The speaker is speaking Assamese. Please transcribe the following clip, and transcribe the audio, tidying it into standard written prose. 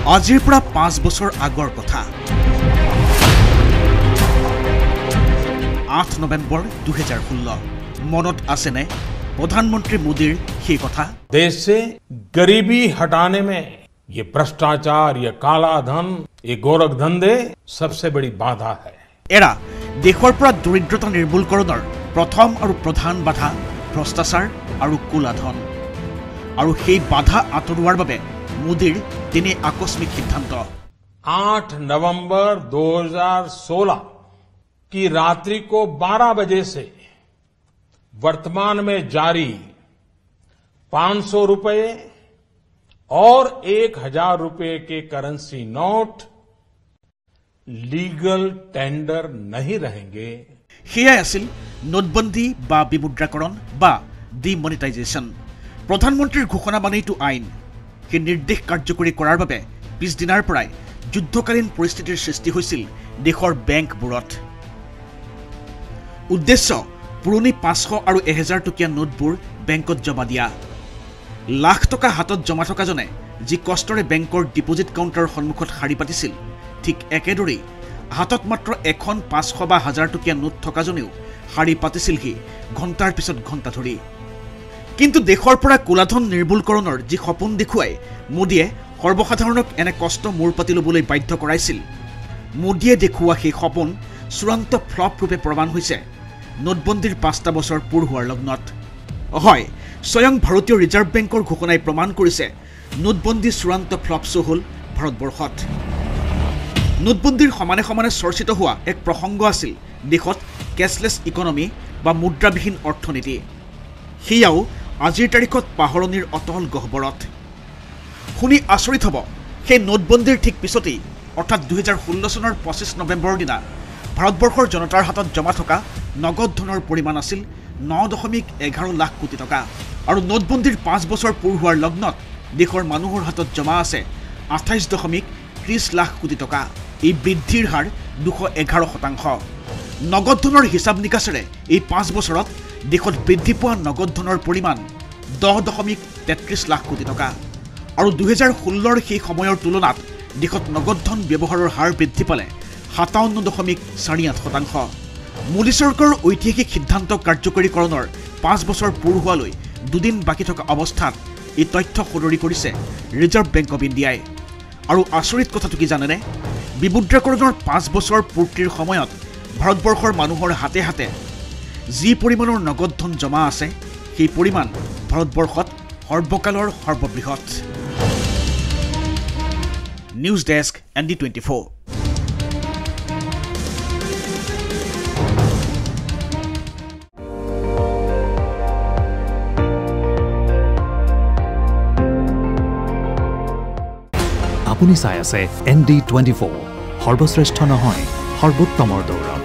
আজিৰ পৰা 5 বছৰ আগৰ কথা 8 नवेम्बर 2016 मनत आसेने प्रधानमंत्री मोदीर সেই কথা देश से गरीबी हटाने में ये भ्रष्टाचार, ये काला धन, ये गोरख धंधे सबसे बड़ी बाधा है। एरा देशर पर दरिद्रता निर्मूलकৰণৰ प्रथम और प्रधान बाधा भ्रष्टाचार और कला धन और সেই बाधा आतरोৱাৰ বাবে मोदीर তিনি आकस्मिक सिद्धांत 8 नवंबर 2016 की रात्रि को 12 बजे से वर्तमान में जारी 500 रुपए और 1000 रुपए के करेंसी नोट लीगल टेंडर नहीं रहेंगे। সেয়াই আছিল নোটবন্দী বা বিমুদ্ৰাকৰণ বা ডিমনিটাইজেশন। প্ৰধানমন্ত্ৰীৰ ঘোষণা মানেইটো আইন। সেই নিৰ্দেশ কাৰ্যকৰী কৰাৰ বাবে পিছদিনাৰ পৰাই যুদ্ধকালীন পৰিস্থিতিৰ সৃষ্টি হৈছিল দেশৰ বেংকবোৰত। উদ্দেশ্য পুৰণি 500 আৰু 1000 টকীয়া নোটবোৰ বেংকত জমা দিয়া। লাখ টকা হাতত জমা থকা জনে যি কষ্টৰে বেংকৰ ডিপোজিট কাউণ্টাৰৰ সন্মুখত শাৰী পাতিছিল, ঠিক একেদৰেই হাতত মাত্ৰ এখন 500 বা 1000 টকীয়া নোট থকা জনেও শাৰী পাতিছিলহি ঘণ্টাৰ পিছত ঘণ্টা ধৰি। কিন্তু দেশৰ পৰা কলাধন নিৰ্মূলকৰণৰ যি সপোন দেখুৱাই মোদীয়ে সৰ্বসাধাৰণক এনে কষ্ট মূৰ পাতি ল'বলৈ বাধ্য কৰাইছিল, মোদীয়ে দেখুওৱা সেই সপোন চূড়ান্ত ফ্লপ ৰূপে প্ৰমাণ হৈছে নোটবন্দীৰ 5টা বছৰ পূৰ হোৱাৰ লগ্নত। হয়, স্বয়ং ভাৰতীয় ৰিজাৰ্ভ বেংকৰ ঘোষণাই প্ৰমাণ কৰিছে নোটবন্দী চূড়ান্ত ফ্লপ শ্ব' হ'ল ভাৰতবৰ্ষত। নোটবন্দীৰ সমানে সমানে চৰ্চিত হোৱা এক প্ৰসংগ আছিল দেশত কেছলেছ ইকনমি বা মুদ্ৰাবিহীন অৰ্থনীতি। সেয়াও আজিৰ তাৰিখত পাহৰণিৰ অতল গহ্বৰত। শুনি আচৰিত হ'ব, সেই নোটবন্দীৰ ঠিক পিছতেই অৰ্থাৎ 2016 চনৰ 25 নৱেম্বৰৰ দিনা ভাৰতবৰ্ষৰ জনতাৰ হাতত জমা থকা নগদ ধনৰ পৰিমাণ আছিল 9.11 লাখ কোটি টকা। আৰু নোটবন্দীৰ 5 বছৰ পূৰ হোৱাৰ লগ্নত দেশৰ মানুহৰ হাতত জমা আছে 28.30 লাখ কোটি টকা। এই বৃদ্ধিৰ হাৰ 211%। নগদ ধনৰ হিচাপ নিকাচেৰে এই 5 বছৰত দেশত বৃদ্ধি পোৱা নগদ ধনৰ পৰিমাণ 10.33 লাখ কোটি টকা। আৰু 2016ৰ সেই সময়ৰ তুলনাত দেশত নগদ ধন ব্যৱহাৰৰ হাৰ বৃদ্ধি পালে 57.48%। মোদী চৰকাৰৰ ঐতিহাসিক সিদ্ধান্ত কাৰ্যকৰীকৰণৰ 5 বছৰ পূৰ হোৱালৈ দুদিন বাকী থকা অৱস্থাত এই তথ্য সদৰি কৰিছে ৰিজাৰ্ভ বেংক অৱ ইণ্ডিয়াই। আৰু আচৰিত কথাটো কি জানেনে? বিমুদ্ৰাকৰণৰ 5 বছৰ পূৰ্তিৰ সময়ত ভাৰতবৰ্ষৰ মানুহৰ হাতে হাতে যি পৰিমাণৰ নগদ ধন জমা আছে, সেই পৰিমাণ ভাৰতবৰ্ষত সৰ্বকালৰ সৰ্ববৃহৎ। News desk ND24। আপুনি চাই আছে ND24, সৰ্বশ্ৰেষ্ঠ নহয় সৰ্বোত্তমৰ দৌৰ।